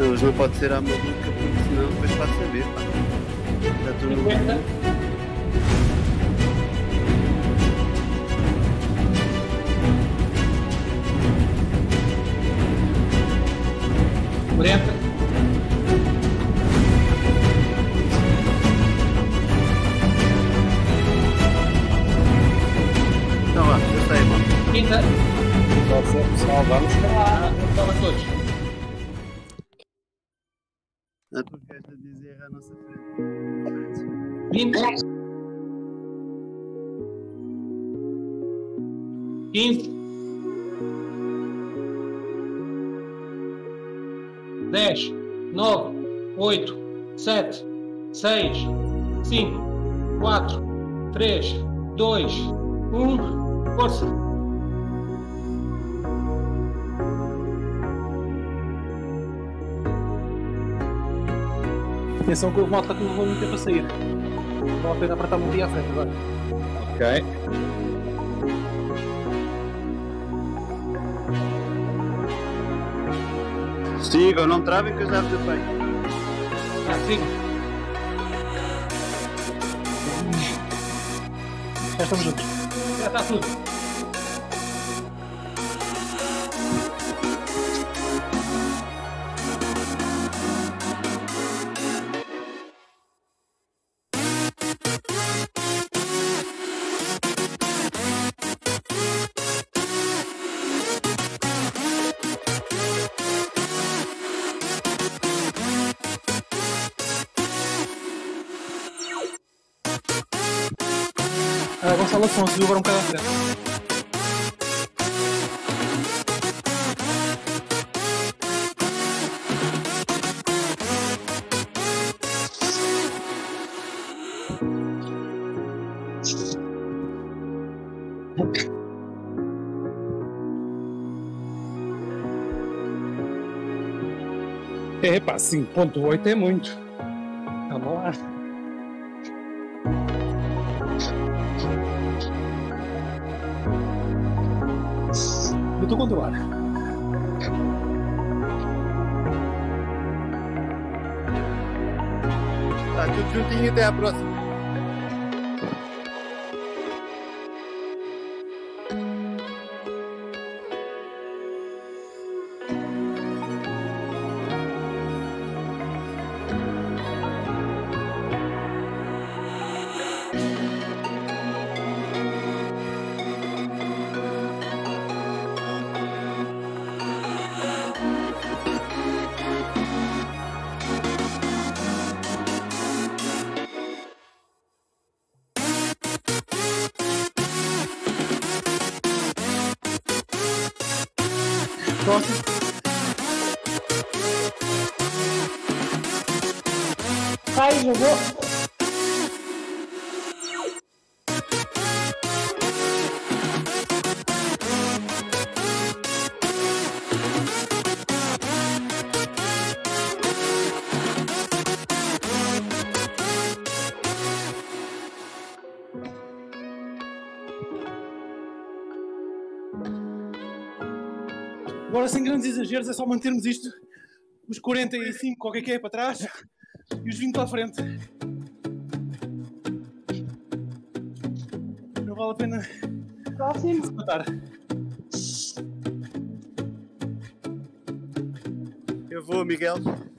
Mas não pode ser à maluca, porque senão depois passa a saber, pá. Já estou no... 50. Quarenta. Então vá, eu sei, irmão. 30. Pode ser, pessoal, vamos lá. Toma todos. A tua queres a dizer à nossa frente. 20. 15. 10, 9, 8, 7, 6, 5, 4, 3, 2, 1. Força! Atenção que houve malta que levou muito tempo a sair. Vale a pena apertar um dia à frente agora. Ok. Sigam, não travem que eu já vos apanho. Siga. Já estamos juntos. Já está tudo. Gonçalo Afonso, viu agora um bocado à frente. Epá, 5.8 é muito. Vamos lá. Eu estou a controlar. Está tudo juntinho, até à próxima. Próximo. Vai, jogou. Agora, sem grandes exageros, é só mantermos isto. Os 45, qualquer que é, para trás. E os 20 para a frente. Não vale a pena Próximo. se matar. Eu vou, Miguel.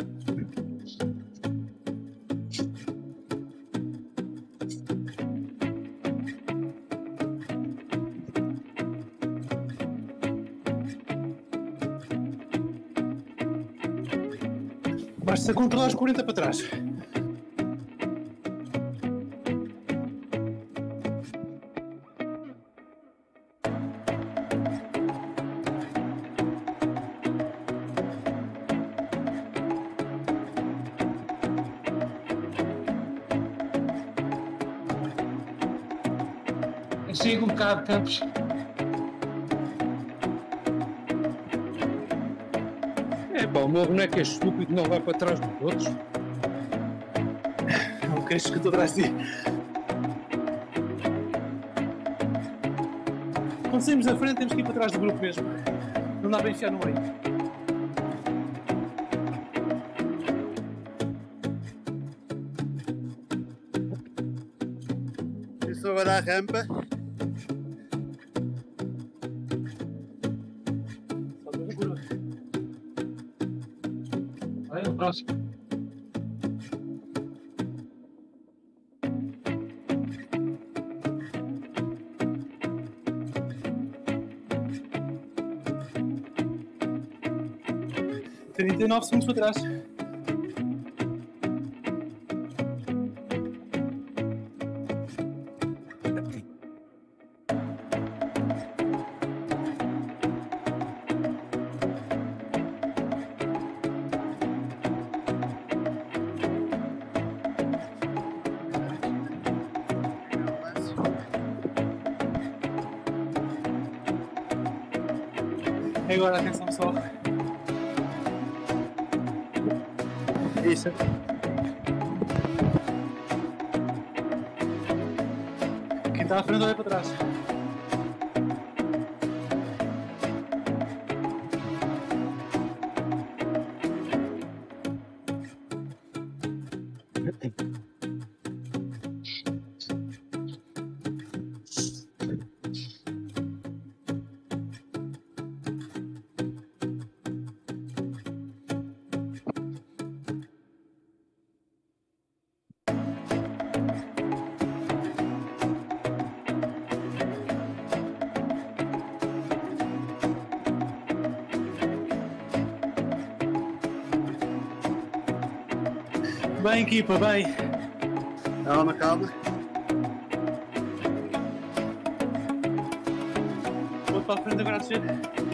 Basta controlar os 40 para trás. Eu sigo um bocado, Campos. Epá, o meu boneco é estúpido, não vai para trás dos outros. Não queres que eu estou atrás de ti. Quando saímos à frente, temos que ir para trás do grupo mesmo. Não dá para enfiar no meio. Começou agora a rampa. Só duas curvas. Vai no próximo. Trinta e 9 segundos para trás. E agora, atenção pessoal. Isso. Quem está à frente olha para trás. Bem, equipa, bem. Calma, calma. Vou para a frente agora a descer.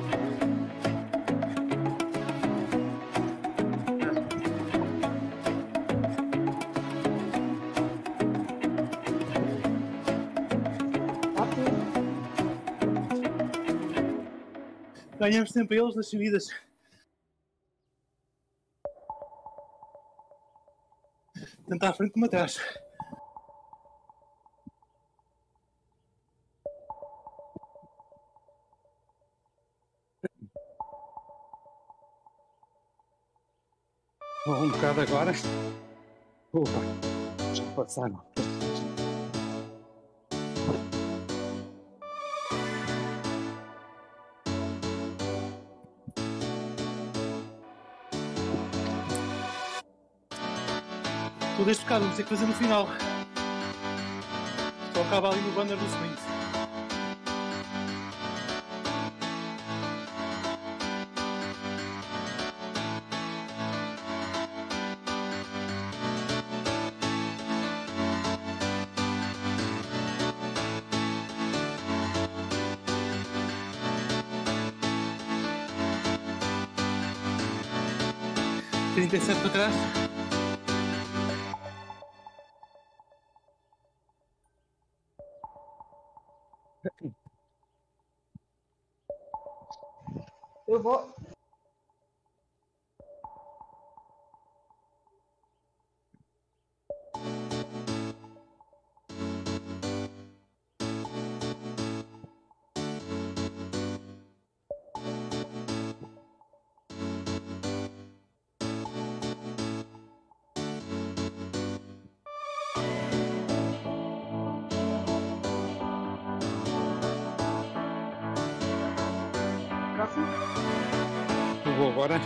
Está tudo. Ganhamos tempo a eles nas subidas. Tanto à frente como atrás. Vou um bocado agora. Opa, já passaram. Todo este bocado vamos ter que fazer no final. Só acaba ali no banner do sprint. Trinta e sete para trás. Eu vou. Próximo. Eu vou agora.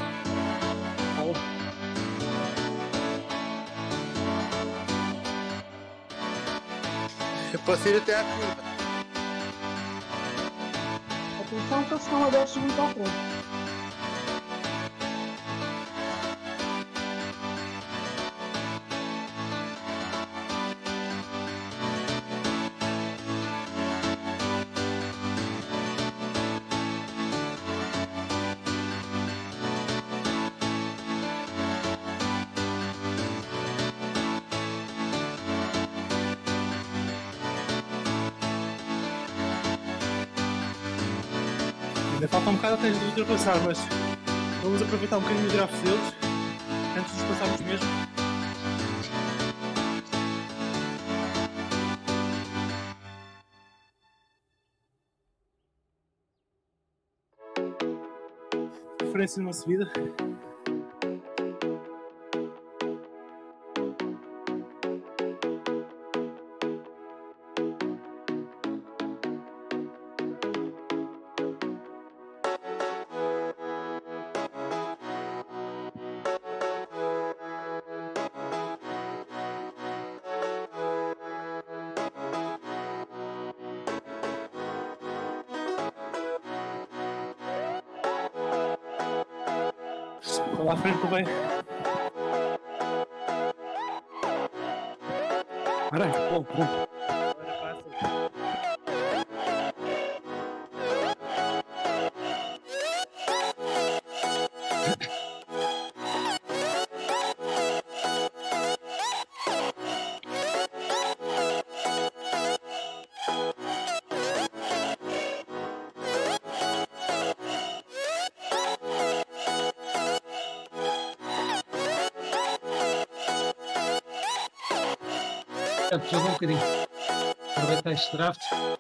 Eu posso ir até à curva. Atenção que eles estão a 10 segundos à frente. Ainda falta um bocado até de ultrapassar, mas vamos aproveitar um bocadinho os grafos deles antes de os passarmos mesmo. Referência numa subida. lá à frente também. Para aí, pronto. Agora passa. Jogou um bocadinho. Aproveitar este draft.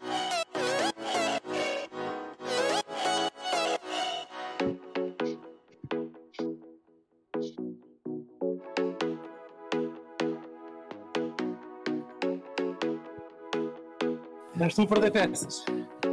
Já estou a perder peças.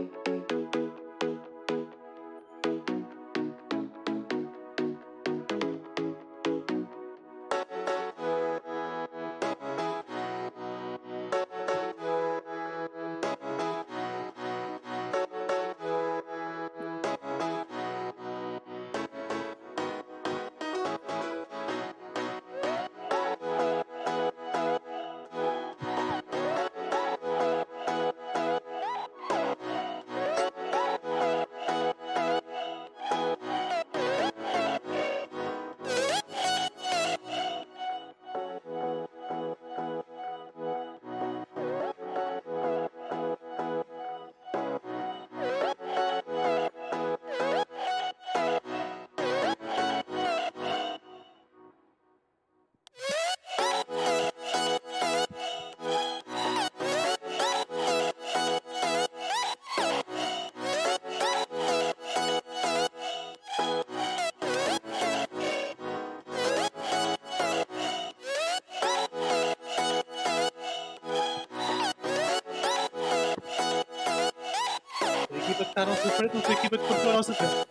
A equipa que está à nossa frente não foi a equipa que partiu à nossa frente.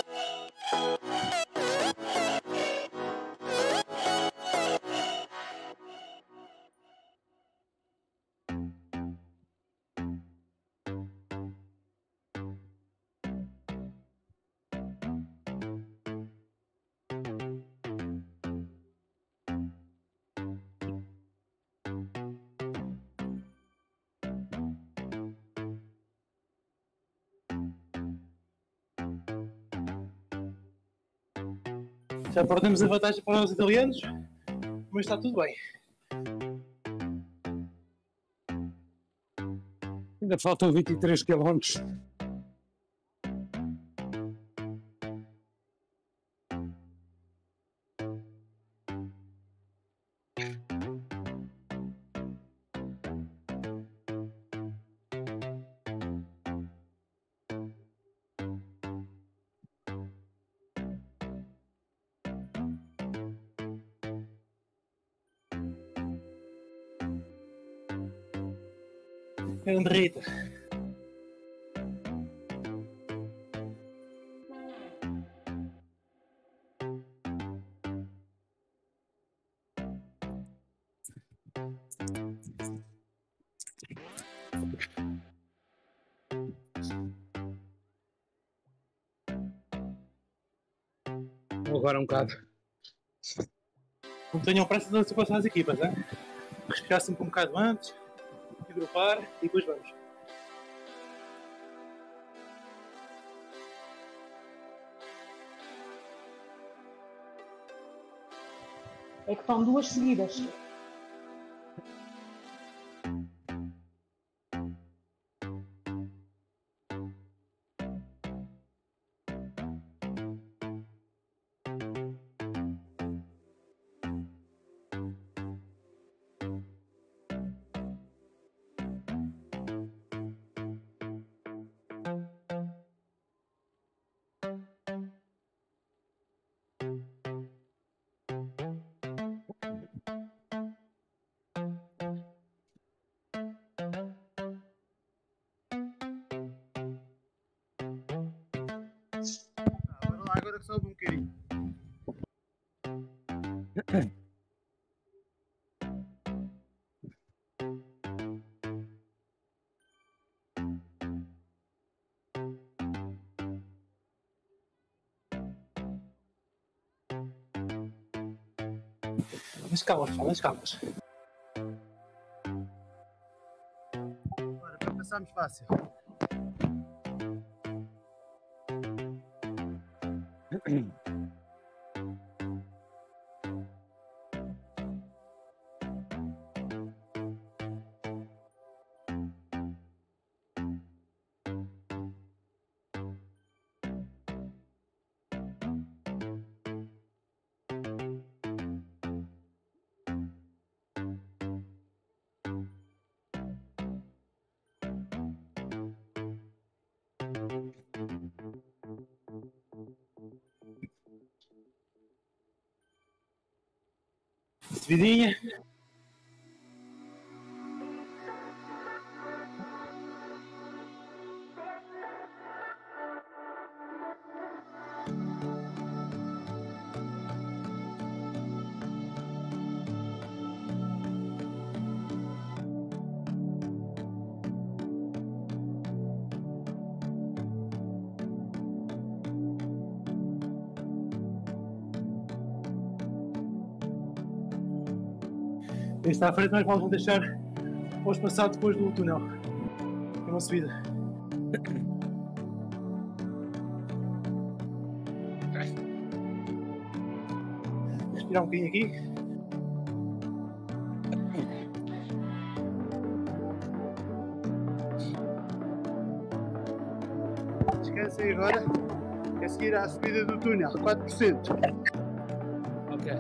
Já perdemos a vantagem para os italianos, mas está tudo bem. Ainda faltam 23 quilómetros. Grande Rita. Agora um bocado. Não tenham pressa de ultrapassar as equipas, hein? Respirar sempre um bocado antes, agrupar e depois vamos. É que estão duas seguidas. Agora que sobe um bocadinho. Nas calmas, pá, nas calmas. Bora, para passarmos fácil. Subidinha. Quem está à frente nós vamos deixar depois passar depois do túnel. É uma subida. Respirar um bocadinho aqui. Descansa aí agora. É seguir à subida do túnel, 4%. Ok.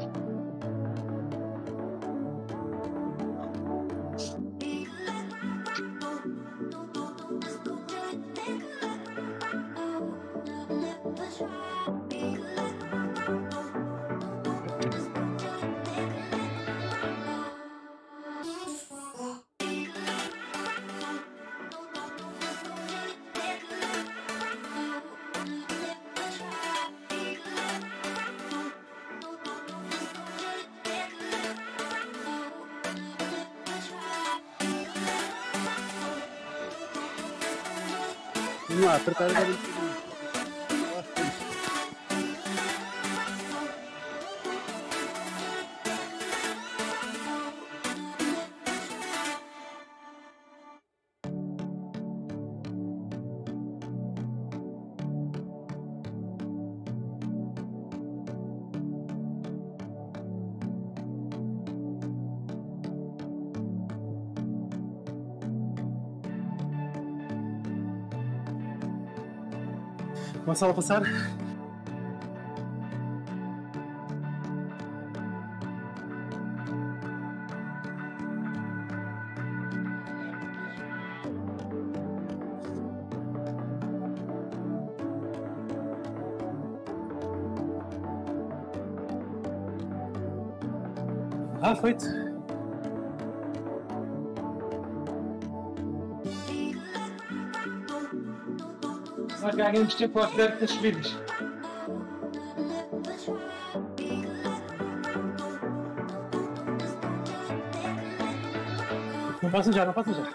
Vamos lá, apertar agora um bocadinho. Gonçalo a passar. Feito. Nós ganhamos tempo aos 10 das subidas. Não passa já, não passa já.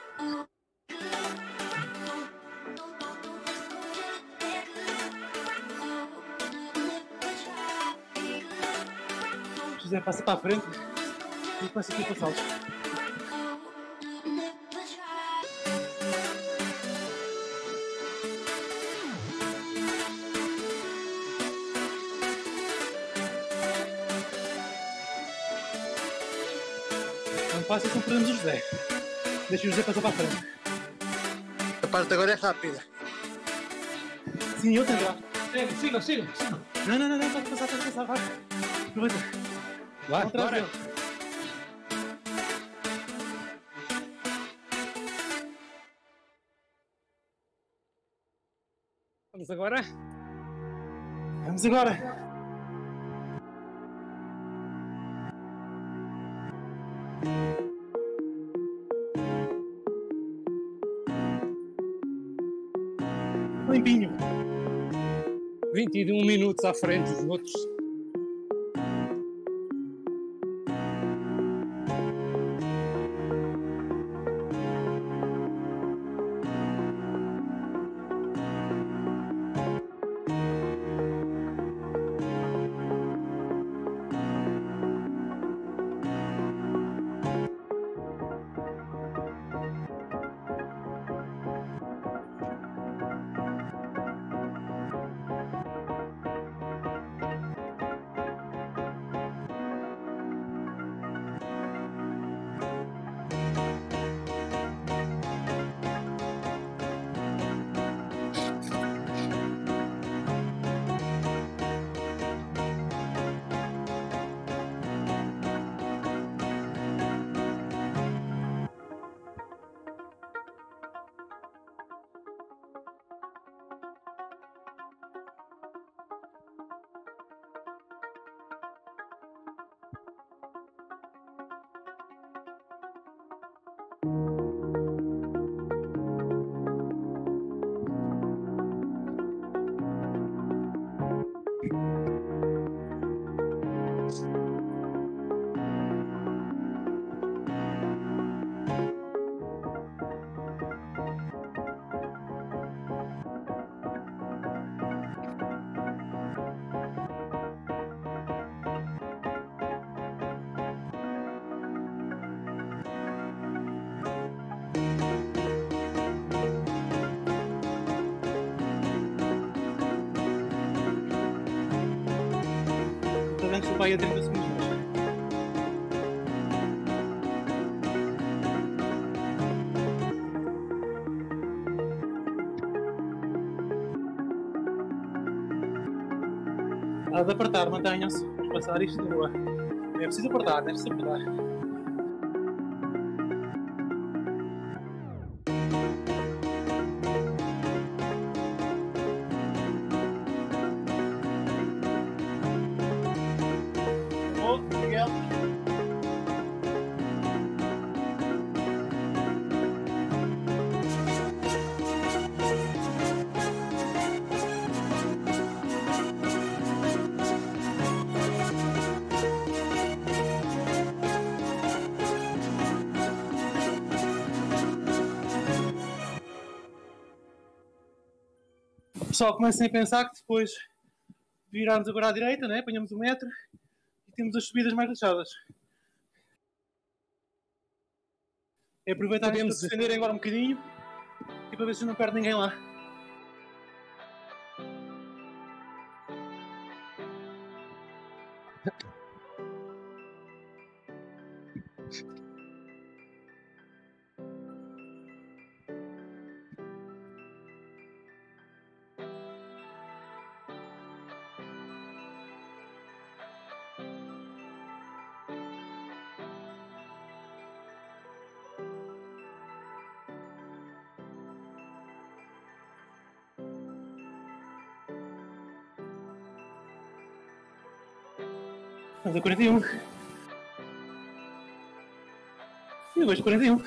José passa para a frente e começa aqui a passá-los. Não passa, então perdemos o José. Deixa o José passar para a frente. A parte agora é rápida. Sim, eu tenho já. Sigam. Não, pode passar, vai. Aproveita. Vai, Vão atrás bora. dele. Vamos agora? Vamos agora. Limpinho. 21 minutos à frente dos outros. antes do pai a 30 segundos. Há de apertar, mantenham-se. Vamos passar isto na rua. É preciso apertar, é preciso apertar. Oh, Miguel. Pessoal, comecem a pensar que depois virarmos agora à direita, né? Apanhamos o metro e temos as subidas mais lixadas. É aproveitar para se defenderem agora um bocadinho e para ver se não perde ninguém lá. Estamos a 41. E depois 41.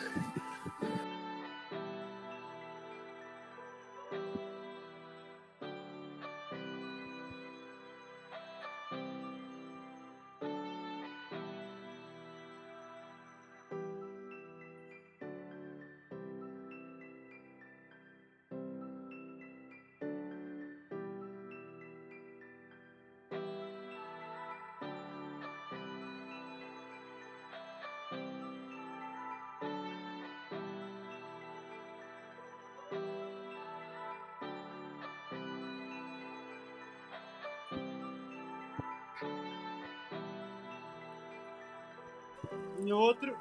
E outro.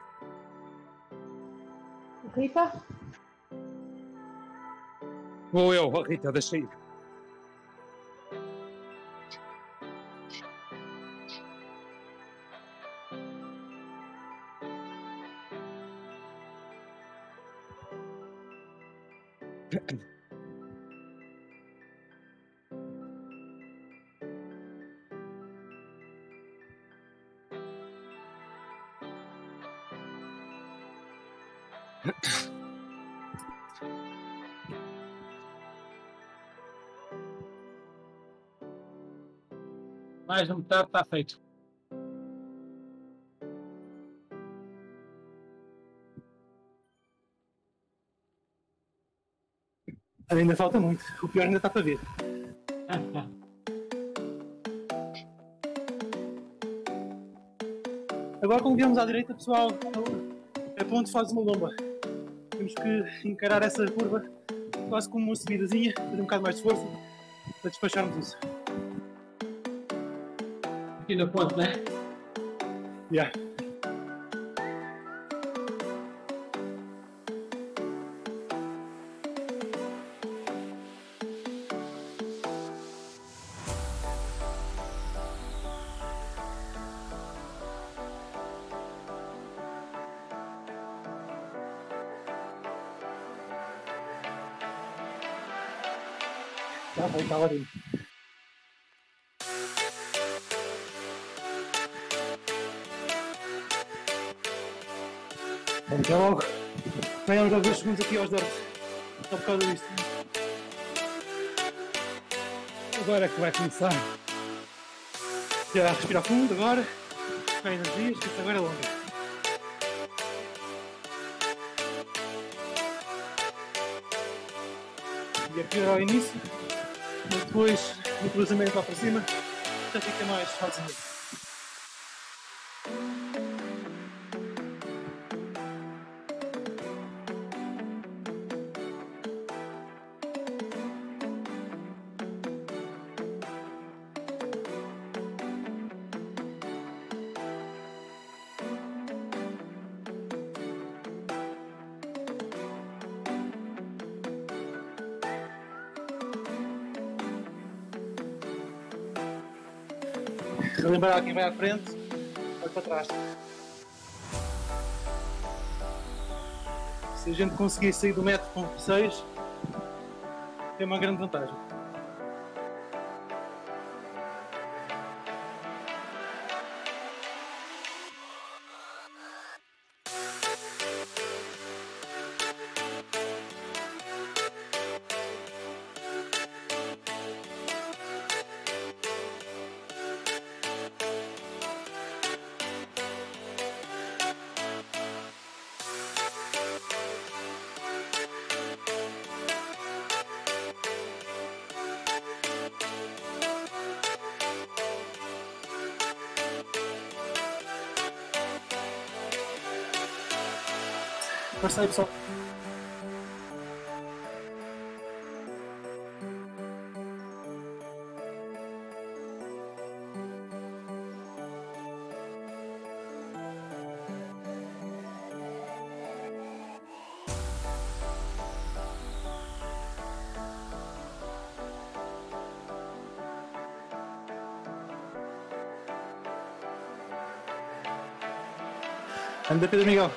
Rita? Vou eu, Rita, deixa ir. Mais de metade está feito. Ainda falta muito. O pior ainda está para ver. Agora, quando viemos à direita, pessoal, a ponte faz uma lomba. Temos que encarar essa curva quase como uma subidazinha, fazer um bocado mais de força para despacharmos isso. Aqui na ponte, né? Yeah. Está ótimo. Até logo. Ganhamos logo 2 segundos aqui aos dardos. Só por causa disto. Agora é que vai começar. Já respira fundo agora. Ganha energias, que isto agora é longa. E é pior ao início, mas depois no cruzamento lá para cima já fica mais fácil. relembrar quem vai à frente, vai para trás. Se a gente conseguir sair do metro com 6, tem uma grande vantagem. Força aí, pessoal. Anda, Pedro Miguel.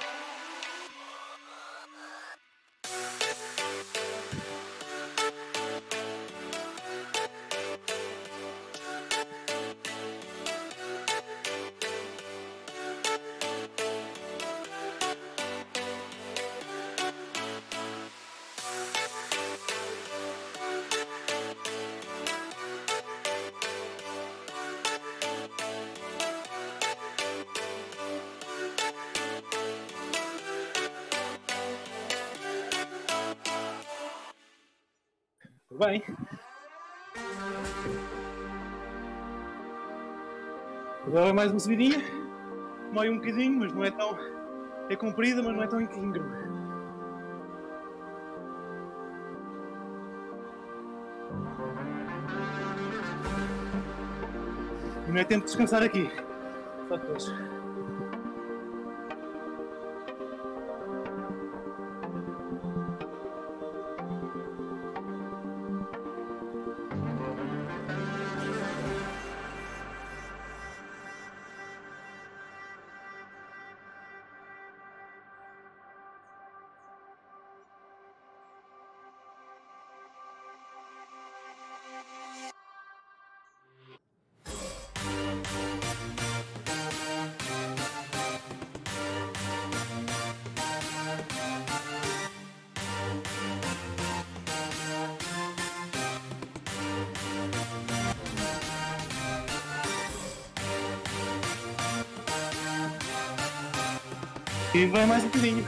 Bem. Agora é mais uma subidinha. Mói um bocadinho, mas não é tão... É comprida, mas não é tão íngreme. E não é tempo de descansar aqui. Só depois. E vai mais um bocadinho.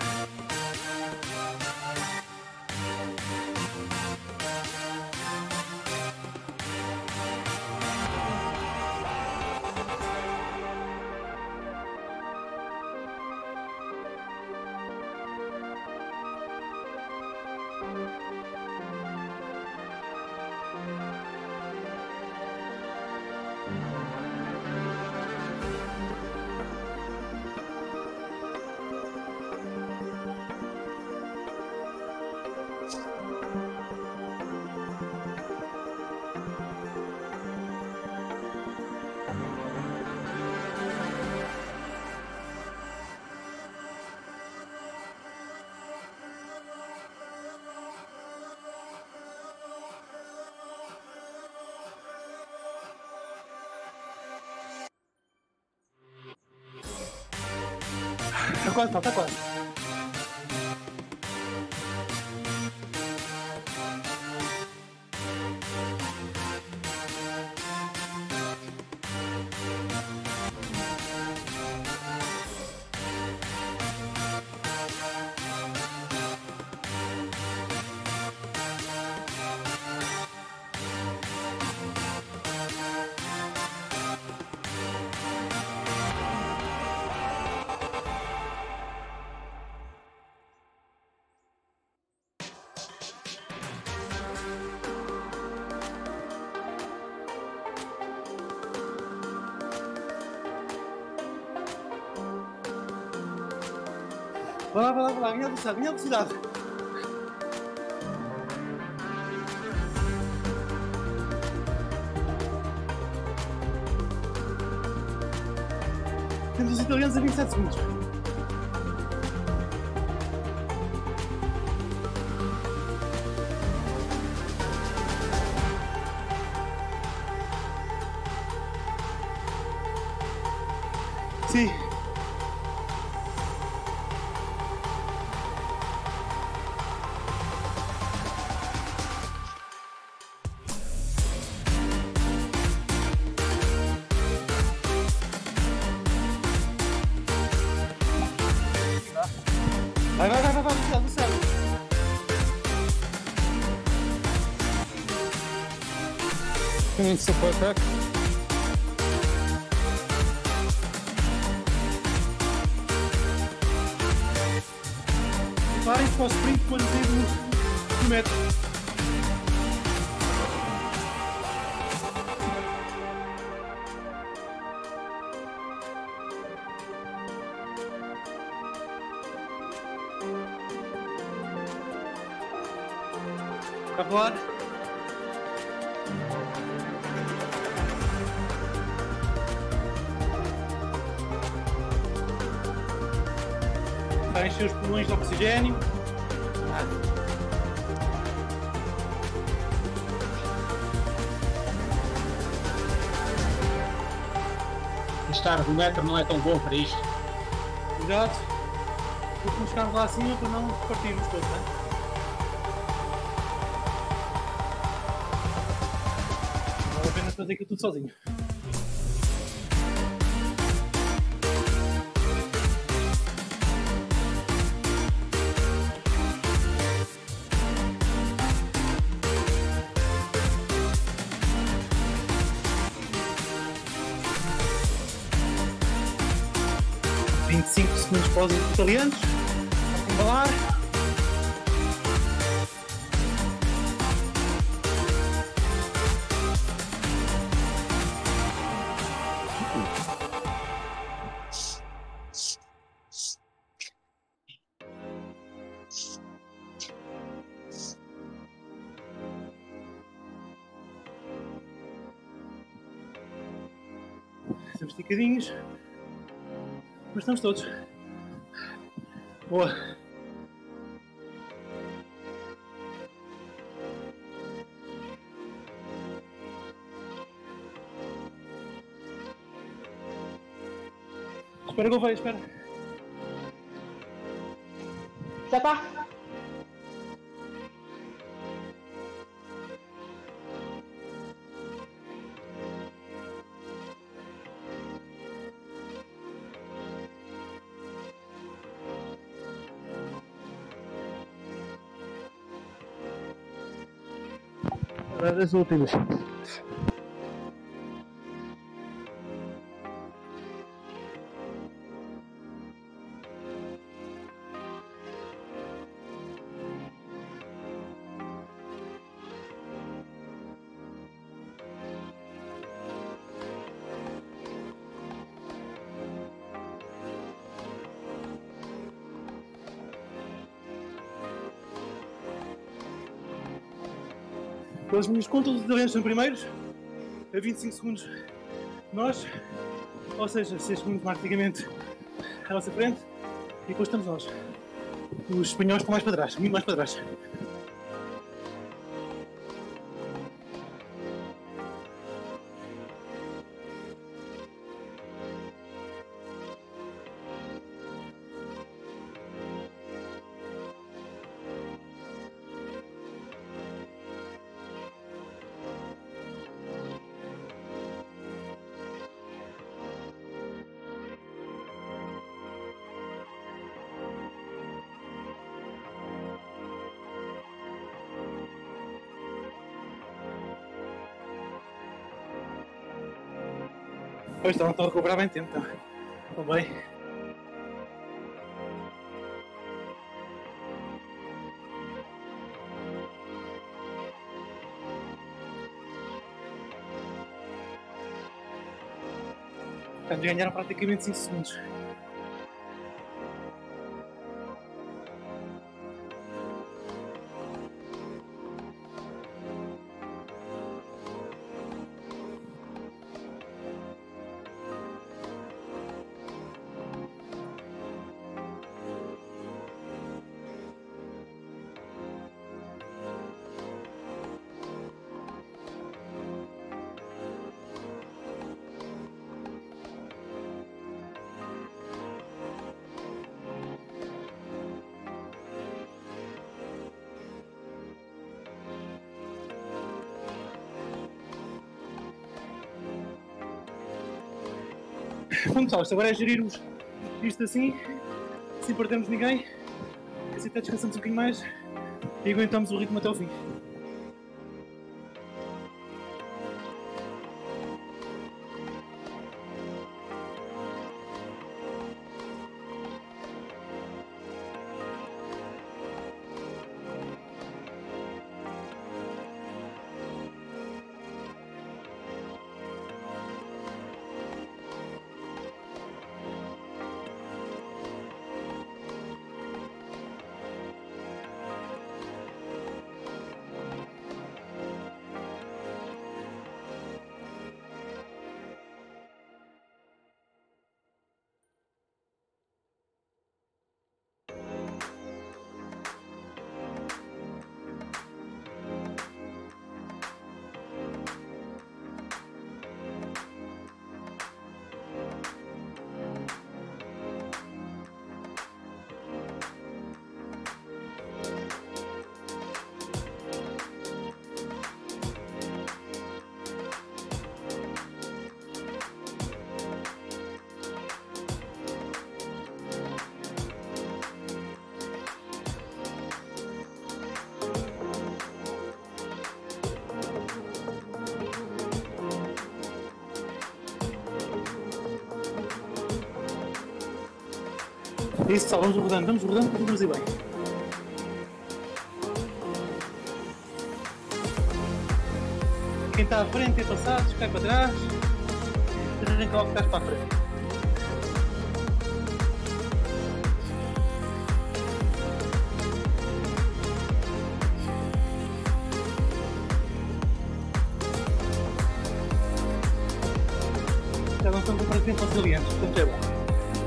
Tá quase, tá quase. Vai lá, minha velocidade. Temos os italianos a 27 segundos. Sim. Vai, do céu. Caminho de suporte. Preparem-se para o sprint quando sair do metro. Para voar. Para encher os pulmões de oxigênio. Estar no metro não é tão bom para isto. Cuidado. Porque chegarmos lá acima para não partirmos todos, não é? Não vale a pena fazer aquilo tudo sozinho. Segundos para os italianos, a embalar. Estamos esticadinhos, mas estamos todos. Boa. Espera que eu vejo, espera. Já está? As últimas. Pelas minhas contas, os italianos são primeiros, a 25 segundos nós, ou seja, 6 segundos praticamente à nossa frente, e depois estamos nós. Os espanhóis estão mais para trás, muito mais para trás. Pois estão a recuperar bem tempo, estão bem. Portanto, ganharam praticamente 5 segundos. Vamos pessoal, isto agora é gerir isto assim, sem perdermos ninguém, assim até descansamos um bocadinho mais e aguentamos o ritmo até ao fim. É isso pessoal, vamos rodando, vamos ir bem. Quem está à frente é passado, cai para trás, arranca logo que estás para a frente. Já não estão completamente auxiliantes, portanto é bom.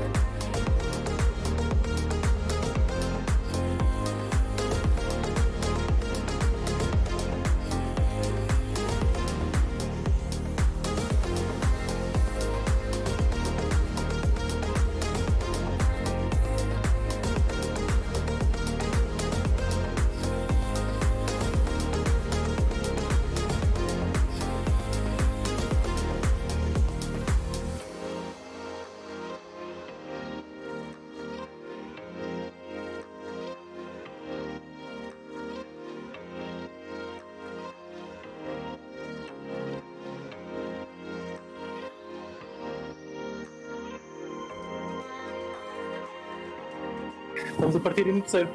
Estamos a partir no terceiro.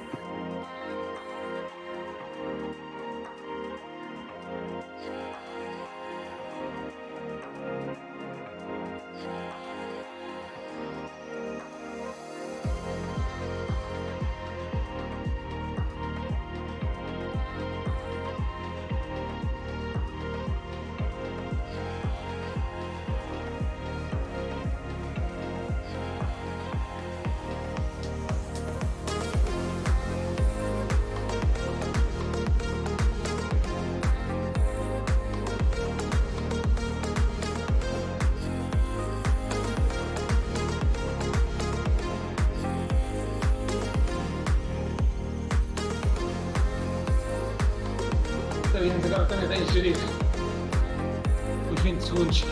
Agora também tem gerir os 20 segundos.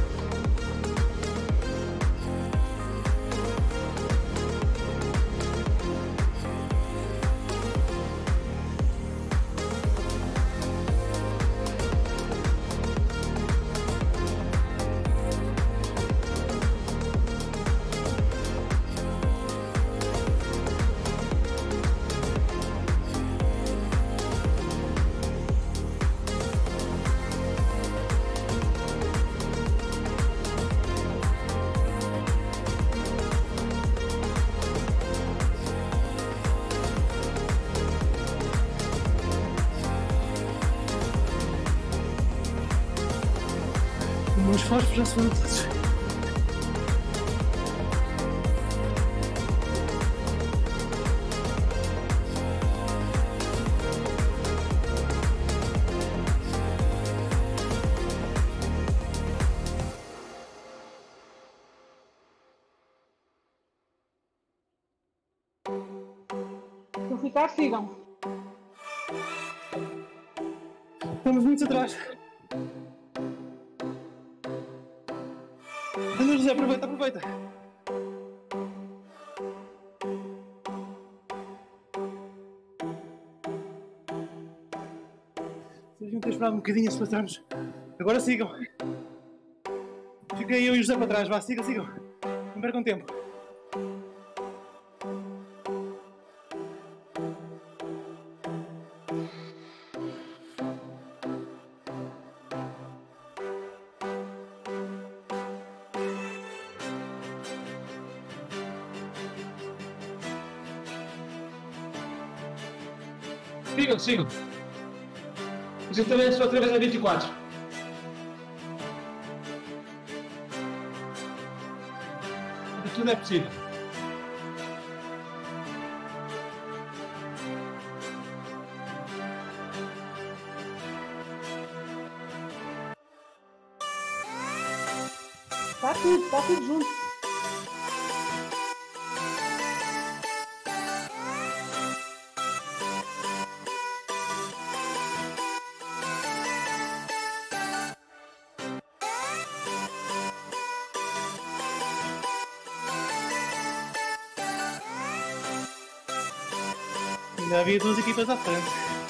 Os fósforos já são todos. Se ficar, sigam. Estamos muito atrás. Andamos José, aproveita, aproveita. Vocês deviam ter esperado um bocadinho se passarmos. Agora sigam. Fiquei eu e o José para trás, vá, sigam, sigam. Não percam tempo. Sigam, sigam. Exatamente, outra vez a 24. Tudo é possível. Está tudo junto. Ainda havia duas equipas à frente.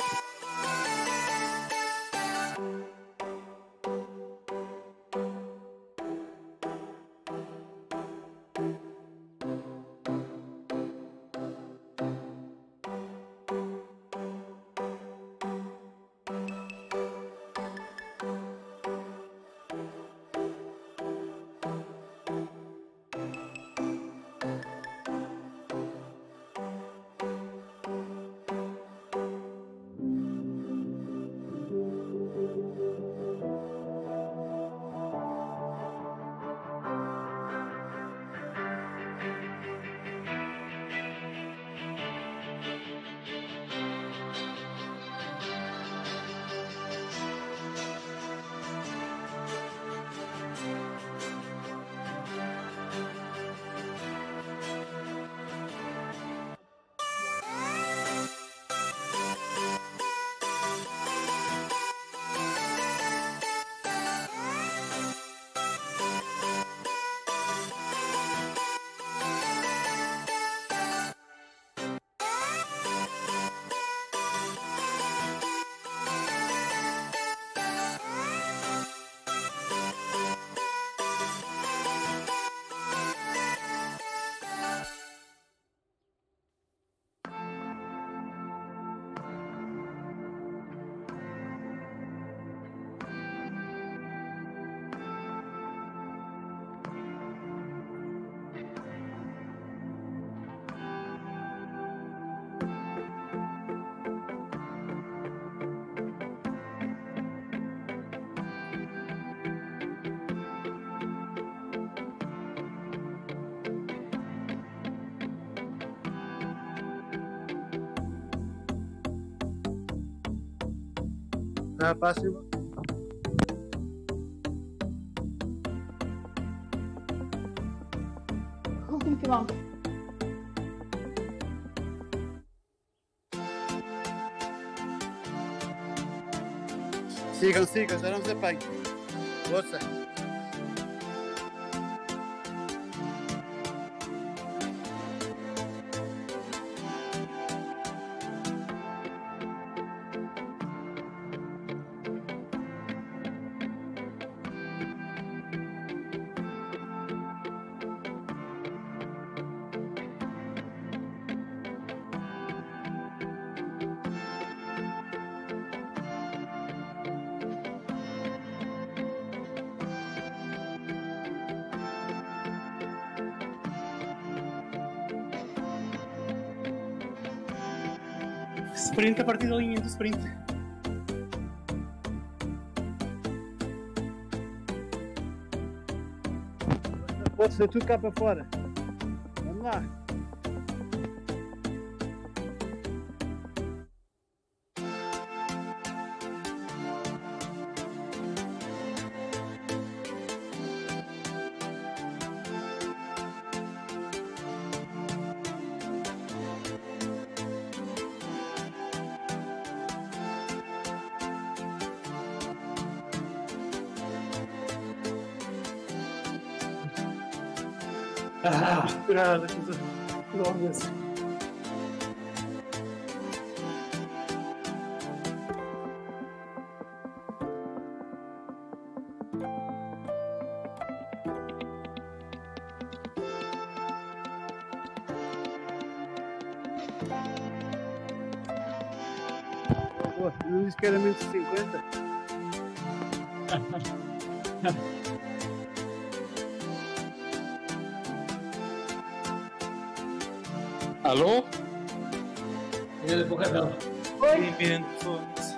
Próximo. Último quilómetro. Sigam, sigam, já não se apanhem. Força. Sprint a partir da linha do sprint. Força, tudo cá para fora. Vamos lá. Esperar, logo desse. Pô, não disse que era menos de 50? Alô? Ele é bocadão. Bem-vindo, foda-se.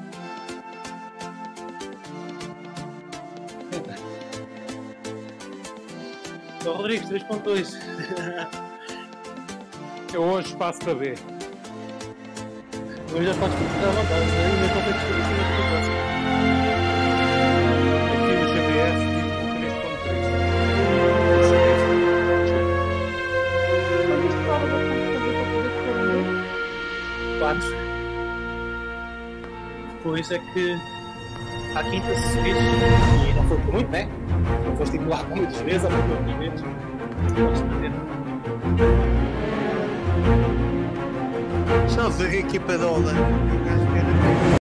Ó, Rodrigues, 3.2. Eu hoje passo para ver. Agora já podes continuar à vontade, ainda estou a descobrir que não próximo. Aqui no GPS diz 3.3. Mas isto estava bastante fazer para poder correr. 4. Depois é que à quinta se subires, e não foi por muito, né? Não foste tipo lá muitas vezes, ou por muitas vezes. Podes fazer. Só foi a equipa da Holanda. O gajo que era